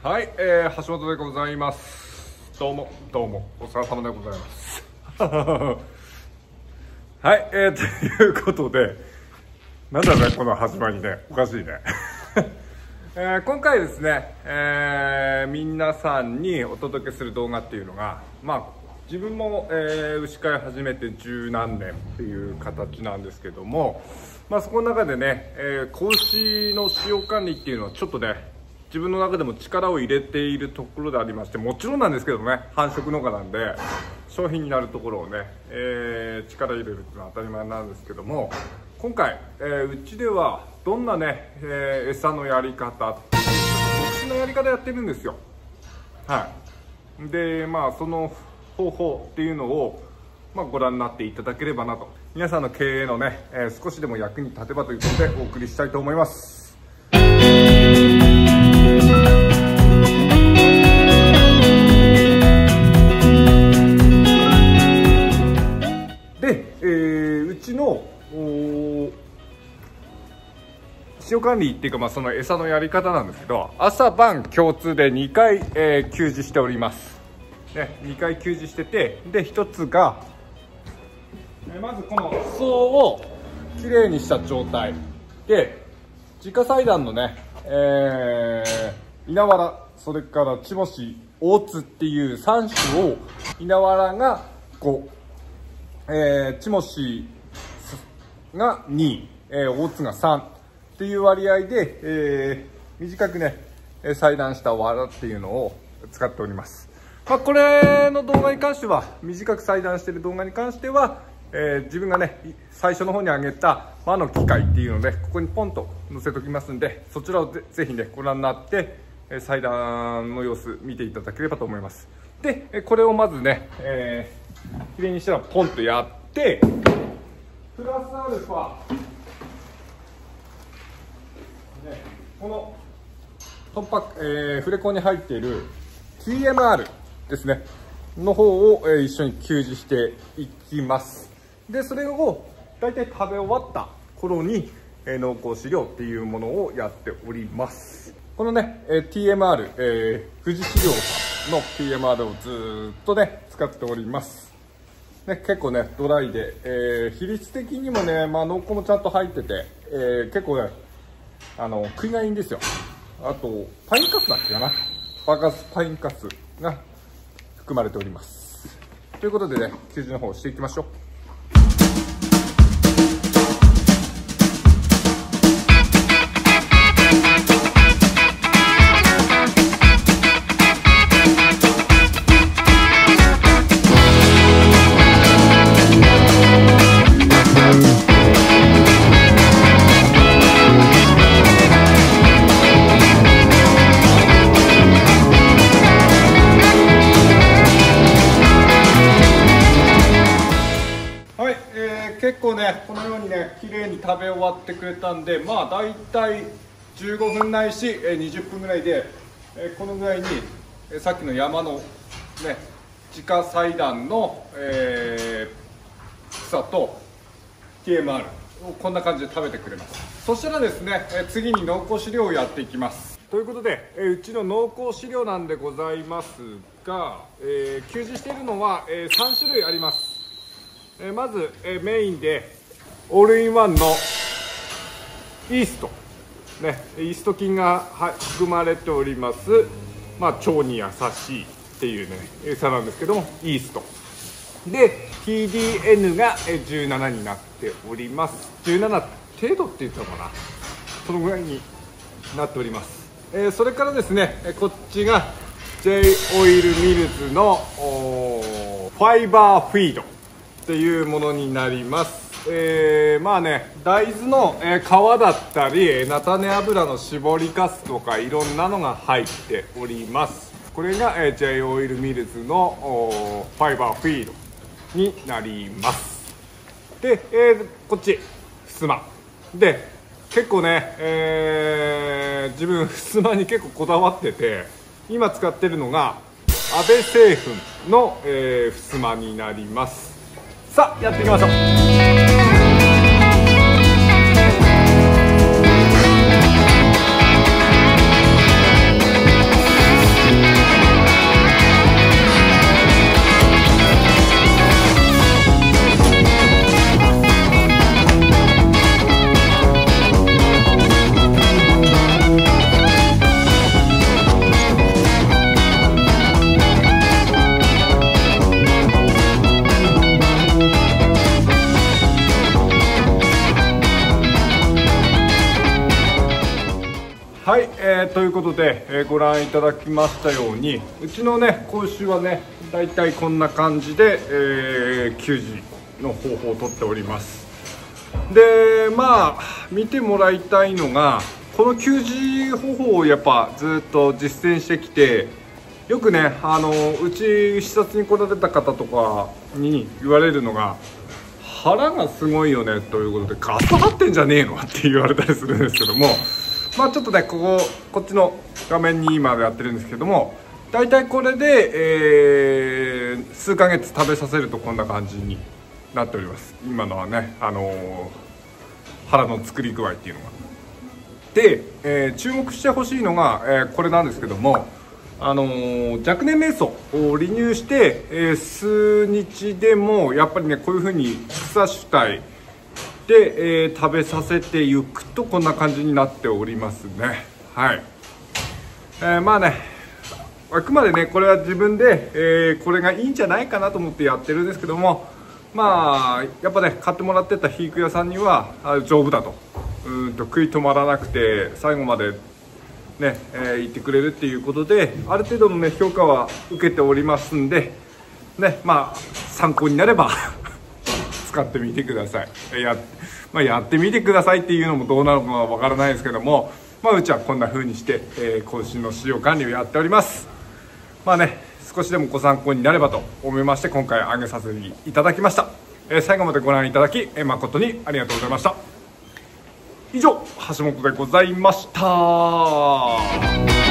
はい、橋本でございます。どうもお疲れ様でございますはい、ということで、なんだねこの始まりね、おかしいね今回ですね、皆さんにお届けする動画っていうのが、自分も、牛飼い始めて十何年っていう形なんですけども、そこの中でね、子牛の飼養管理っていうのはちょっとね、自分の中でも力を入れているところでありまして、もちろんなんですけどね、繁殖農家なんで商品になるところをね、力入れるっていうのは当たり前なんですけども、今回、うちではどんなね、餌のやり方っていう特殊なやり方やってるんですよ。はいでその方法っていうのを、ご覧になっていただければなと、皆さんの経営のね、少しでも役に立てばということでお送りしたいと思います。で、うちの飼養管理っていうか、その餌のやり方なんですけど、朝晩共通で2回、給餌しております、ね、2回給餌してて、で1つが、まずこの巣をきれいにした状態で、自家採卵のね、稲わら、それからチモシ、大津っていう3種を、稲わらが5、チモシが2、大津が3っていう割合で、短くね採卵したわらっていうのを使っております。これの動画に関しては、短く採卵している動画に関しては、自分がね最初の方に上げた魔の機械っていうので、ここにポンと載せておきますんで、そちらをぜひねご覧になって採卵の様子見ていただければと思います。でこれをまずね、きれいにしたらポンとやって、プラスアルファ、このフレコに入っている TMR ですねの方を、一緒に給餌していきます。でそれを大体食べ終わった頃に、濃厚飼料っていうものをやっております。このね、TMR、富士飼料さんの TMR をずっとね使っております。ね、結構ねドライで、比率的にもね、濃厚もちゃんと入ってて、結構ね食いがいいんですよ。あとパインカスだっけかな、バカスパインカスが含まれております。ということでね、給餌の方をしていきましょう。結構ねこのようにね綺麗に食べ終わってくれたんで、だいたい15分ないし20分ぐらいで、このぐらいにさっきの山のね自家採卵の、草と TMR をこんな感じで食べてくれます。そしたらですね、次に濃厚飼料をやっていきます。ということで、うちの濃厚飼料なんでございますが、給餌しているのは、3種類あります。まず、メインでオールインワンのイースト、ね、イースト菌が含まれております、腸に優しいっていうね餌なんですけども、イーストで TDN が17になっております。17程度って言ったのかな、そのぐらいになっております。それからですね、こっちが J オイルミルズのファイバーフィードっていうものになります。大豆の皮だったり菜種油の搾りかすとかいろんなのが入っております。これが J オイルミルズのファイバーフィードになります。で、こっちふすまで、結構ね、自分ふすまに結構こだわってて、今使ってるのが安倍製粉の、ふすまになります。さあやっていきましょう。 ということで、ご覧いただきましたように、うちのね子牛はねだいたいこんな感じで、給餌の方法をとっております。でまあ見てもらいたいのが、この給餌方法をやっぱずっと実践してきて、よくねうち視察に来られた方とかに言われるのが、腹がすごいよねということで、ガス張ってんじゃねえのって言われたりするんですけども、まあちょっとねこっちの画面に今やってるんですけども、だいたいこれで、数ヶ月食べさせるとこんな感じになっております。今のはね腹の作り具合っていうのがで、注目してほしいのが、これなんですけども、若年瞑想を離乳して、数日でもやっぱりねこういう風に草主体で、食べさせていくとこんな感じになっておりますね。はい、まあね、あくまでねこれは自分で、これがいいんじゃないかなと思ってやってるんですけども、まあやっぱね買ってもらってた肥育屋さんには丈夫だと、食い止まらなくて最後までね、言ってくれるっていうことで、ある程度のね評価は受けておりますんでね、まあ参考になれば使ってみてください。やってみてくださいっていうのもどうなのかわからないですけども、まあうちはこんな風にして、子牛の飼料管理をやっております。まあね、少しでもご参考になればと思いまして、今回あげさせていただきました。最後までご覧いただき、誠にありがとうございました。以上、橋本でございました。